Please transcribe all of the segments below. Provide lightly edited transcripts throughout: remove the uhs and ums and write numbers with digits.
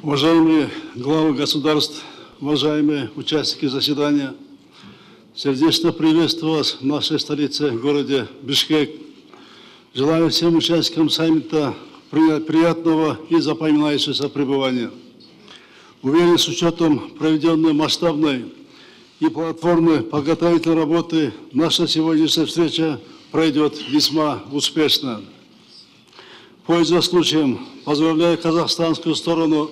Уважаемые главы государств, уважаемые участники заседания, сердечно приветствую вас в нашей столице, городе Бишкек. Желаю всем участникам саммита приятного и запоминающегося пребывания. Уверен, с учетом проведенной масштабной и плодотворной подготовительной работы, наша сегодняшняя встреча пройдет весьма успешно. Пользуясь случаем, поздравляю казахстанскую сторону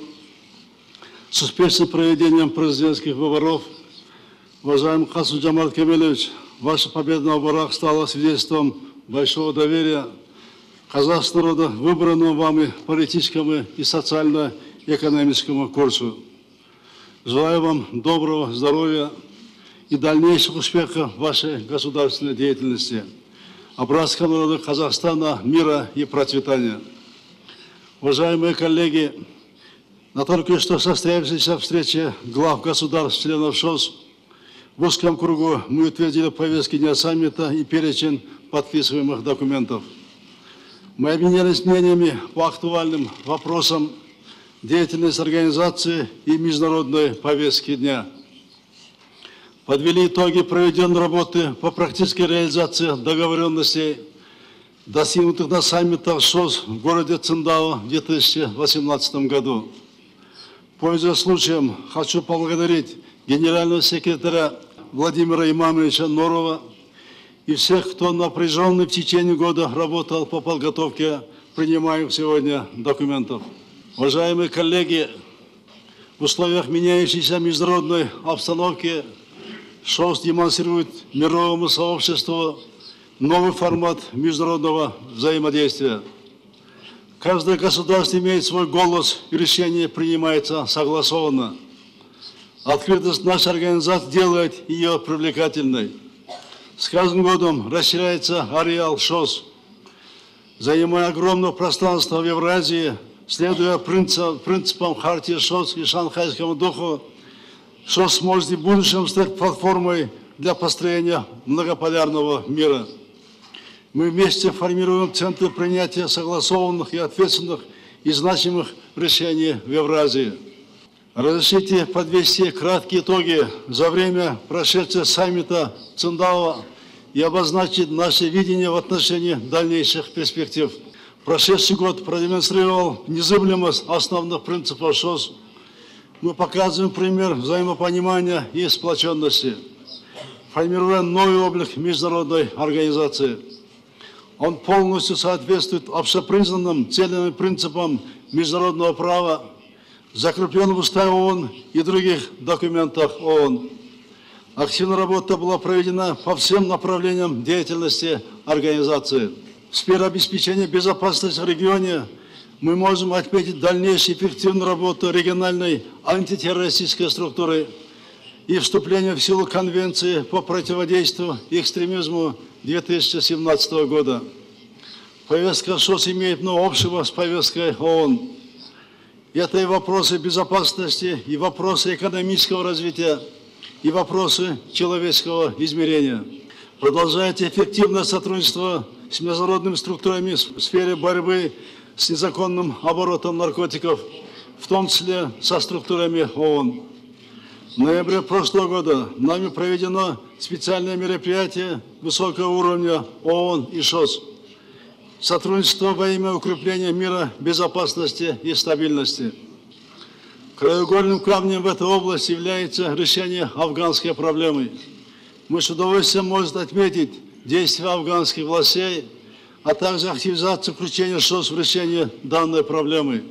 с успешным проведением президентских выборов. Уважаемый Касым-Жомарт Кемелевич, ваша победа на выборах стала свидетельством большого доверия казахского народа выбранному вами политическому и социально-экономическому курсу. Желаю вам доброго здоровья и дальнейших успехов в вашей государственной деятельности. А братскому народу Казахстана мира и процветания. Уважаемые коллеги, на только что состоявшейся встрече глав государств, членов ШОС, в узком кругу мы утвердили повестки дня саммита и перечень подписываемых документов. Мы обменялись мнениями по актуальным вопросам деятельности организации и международной повестки дня. Подвели итоги проведенной работы по практической реализации договоренностей, достигнутых на саммитах ШОС в городе Циндао в 2018 году. Пользуясь случаем, хочу поблагодарить генерального секретаря Владимира Имамовича Норова и всех, кто напряженно в течение года работал по подготовке принимаемых сегодня документов. Уважаемые коллеги, в условиях меняющейся международной обстановки ШОС демонстрирует мировому сообществу новый формат международного взаимодействия. Каждое государство имеет свой голос, и решение принимается согласованно. Открытость нашей организации делает ее привлекательной. С каждым годом расширяется ареал ШОС. Занимая огромное пространство в Евразии, следуя принципам Хартии ШОС и Шанхайскому духу, ШОС сможет и в будущем стать платформой для построения многополярного мира. Мы вместе формируем центры принятия согласованных и ответственных и значимых решений в Евразии. Разрешите подвести краткие итоги за время прошедшего саммита Циндао и обозначить наше видение в отношении дальнейших перспектив. Прошедший год продемонстрировал незыблемость основных принципов ШОС. Мы показываем пример взаимопонимания и сплоченности, формируя новый облик международной организации. Он полностью соответствует общепризнанным целям и принципам международного права, закрепленным в Уставе ООН и других документах ООН. Активная работа была проведена по всем направлениям деятельности организации. В сфере обеспечения безопасности в регионе мы можем отметить дальнейшую эффективную работу региональной антитеррористической структуры и вступление в силу Конвенции по противодействию экстремизму 2017 года. Повестка ШОС имеет много общего с повесткой ООН. Это и вопросы безопасности, и вопросы экономического развития, и вопросы человеческого измерения. Продолжается эффективное сотрудничество с международными структурами в сфере борьбы с незаконным оборотом наркотиков, в том числе со структурами ООН. В ноябре прошлого года нами проведено специальное мероприятие высокого уровня ООН и ШОС. Сотрудничество во имя укрепления мира, безопасности и стабильности. Краеугольным камнем в этой области является решение афганской проблемы. Мы с удовольствием можем отметить действия афганских властей, а также активизацию включения ШОС в решение данной проблемы.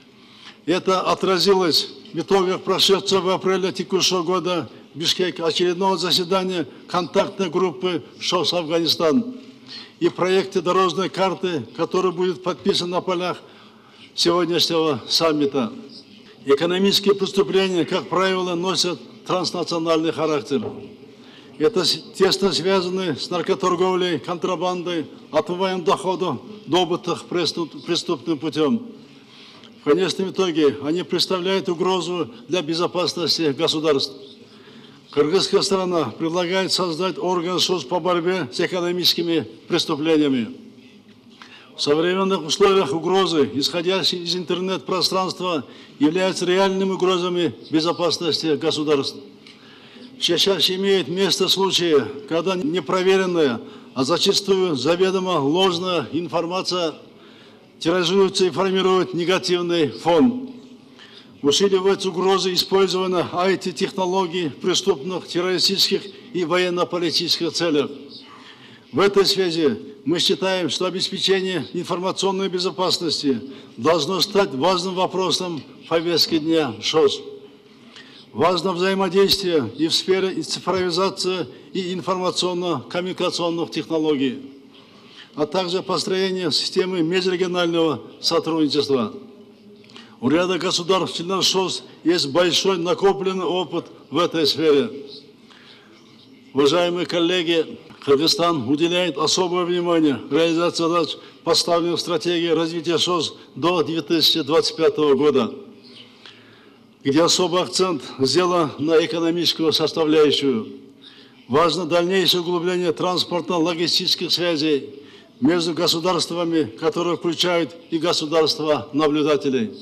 Это отразилось в итогах прошедшего в апреле текущего года в Бишкеке очередного заседания контактной группы ШОС Афганистан и проекте дорожной карты, который будет подписан на полях сегодняшнего саммита. Экономические преступления, как правило, носят транснациональный характер. Это тесно связаны с наркоторговлей, контрабандой, отмыванием доходов, добытых преступным путем. В конечном итоге они представляют угрозу для безопасности государств. Кыргызская сторона предлагает создать орган ШОС по борьбе с экономическими преступлениями. В В современных условиях угрозы, исходящие из интернет-пространства, являются реальными угрозами безопасности государств. Все чаще имеет место случаи, когда непроверенная, а зачастую заведомо ложная информация тиражируется и формирует негативный фон. Усиливаются угрозы использования IT-технологий в преступных, террористических и военно-политических целях. В этой связи мы считаем, что обеспечение информационной безопасности должно стать важным вопросом повестки дня ШОС. Важно взаимодействие и в сфере цифровизации и информационно-коммуникационных технологий, а также построение системы межрегионального сотрудничества. У ряда государств-членов ШОС есть большой накопленный опыт в этой сфере. Уважаемые коллеги, Кыргызстан уделяет особое внимание реализации задач, поставленных в стратегии развития ШОС до 2025 года, где особый акцент сделан на экономическую составляющую. Важно дальнейшее углубление транспортно-логистических связей между государствами, которые включают и государства-наблюдателей.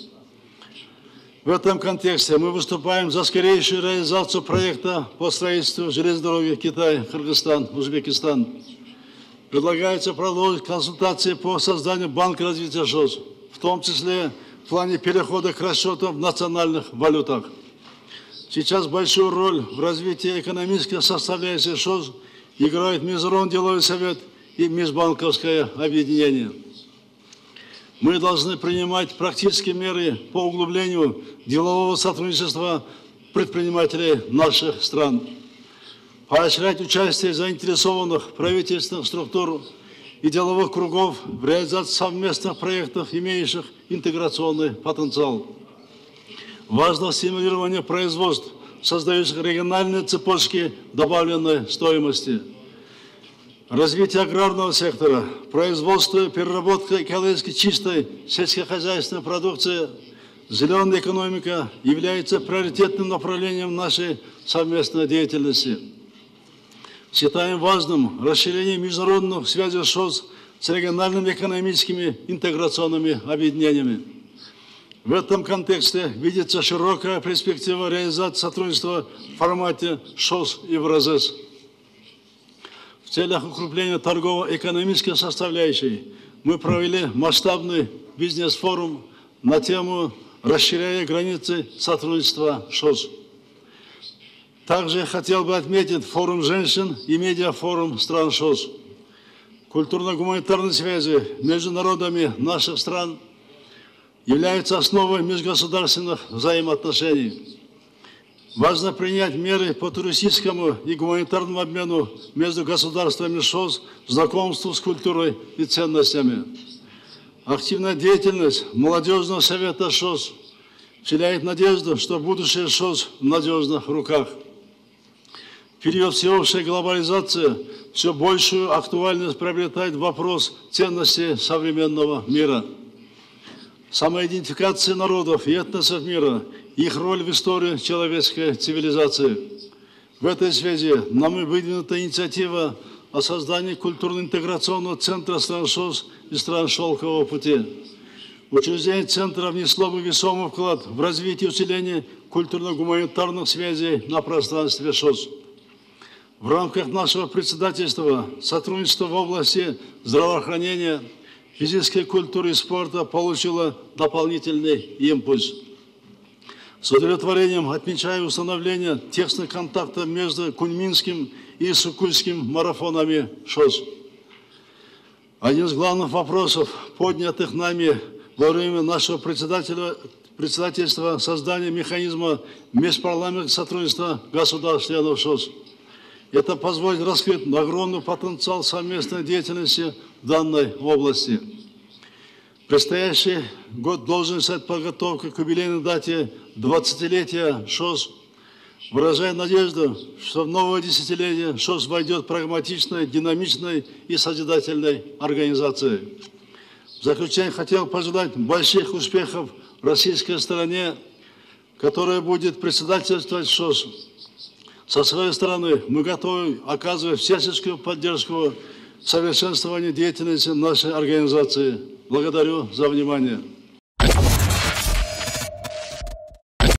В этом контексте мы выступаем за скорейшую реализацию проекта по строительству железной дороги Китай, Кыргызстан, Узбекистан. Предлагается продолжить консультации по созданию банка развития ШОС, в том числе в плане перехода к расчетам в национальных валютах. Сейчас большую роль в развитии экономической составляющей ШОС играет Международный деловой совет и межбанковское объединение. Мы должны принимать практические меры по углублению делового сотрудничества предпринимателей наших стран, поощрять участие заинтересованных правительственных структур и деловых кругов в реализации совместных проектов, имеющих интеграционный потенциал. Важно стимулирование производств, создающих региональные цепочки добавленной стоимости. Развитие аграрного сектора, производство и переработка экологически чистой сельскохозяйственной продукции, зеленая экономика является приоритетным направлением нашей совместной деятельности. Считаем важным расширение международных связей ШОС с региональными экономическими интеграционными объединениями. В этом контексте видится широкая перспектива реализации сотрудничества в формате ШОС и ВРЗС. В целях укрепления торгово-экономической составляющей мы провели масштабный бизнес-форум на тему «Расширяя границы сотрудничества ШОС». Также хотел бы отметить форум женщин и медиафорум стран ШОС. Культурно-гуманитарные связи между народами наших стран являются основой межгосударственных взаимоотношений. Важно принять меры по туристическому и гуманитарному обмену между государствами ШОС, знакомству с культурой и ценностями. Активная деятельность молодежного совета ШОС вселяет надежду, что будущее ШОС в надежных руках. В период всеобщей глобализации все большую актуальность приобретает вопрос ценностей современного мира. Самоидентификация народов и этносов мира, их роль в истории человеческой цивилизации. В этой связи нами выдвинута инициатива о создании культурно-интеграционного центра стран ШОС и стран Шелкового пути. Учреждение центра внесло бы весомый вклад в развитие и усиление культурно-гуманитарных связей на пространстве ШОС. В рамках нашего председательства сотрудничество в области здравоохранения, физической культуры и спорта получило дополнительный импульс. С удовлетворением отмечаю установление тесных контактов между Куньминским и Сукульским марафонами ШОС. Один из главных вопросов, поднятых нами во время нашего председательства, создание механизма межпарламентского сотрудничества государств-членов ШОС. Это позволит раскрыть огромный потенциал совместной деятельности в данной области. Предстоящий год должен стать подготовкой к юбилейной дате 20-летия ШОС. Выражая надежду, что в новое десятилетие ШОС войдет прагматичной, динамичной и созидательной организацией. В заключение хотел пожелать больших успехов российской стороне, которая будет председательствовать ШОС. Со своей стороны мы готовы оказывать всяческую поддержку совершенствования деятельности нашей организации. Благодарю за внимание.